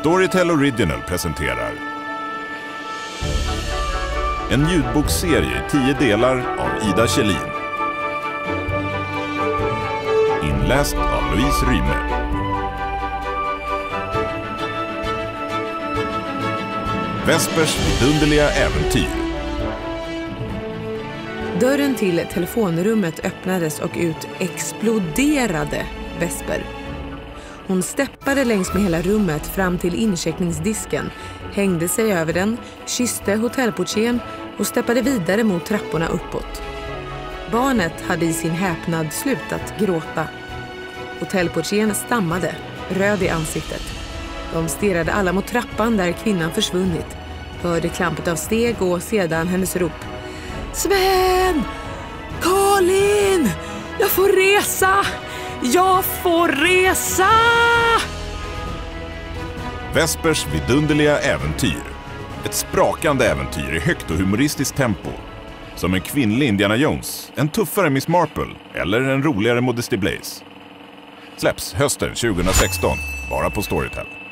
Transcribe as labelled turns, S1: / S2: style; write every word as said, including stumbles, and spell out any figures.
S1: Storytel Original presenterar en ljudbokserie i tio delar av Ida Kjellin. Inläst av Louise Ryme. Vespers vidunderliga äventyr.
S2: Dörren till telefonrummet öppnades och ut exploderade Vesper. Hon steppade längs med hela rummet fram till incheckningsdisken, hängde sig över den, kysste hotellportieren och steppade vidare mot trapporna uppåt. Barnet hade i sin häpnad slutat gråta. Hotellportieren stammade, röd i ansiktet. De stirrade alla mot trappan där kvinnan försvunnit, hörde klampet av steg och sedan hennes rop. Sven! Colin! Jag får resa! Jag får resa!
S1: Vespers vidunderliga äventyr. Ett sprakande äventyr i högt och humoristiskt tempo. Som en kvinnlig Indiana Jones, en tuffare Miss Marple eller en roligare Modesty Blaze. Släpps hösten tjugohundrasexton, bara på Storytel.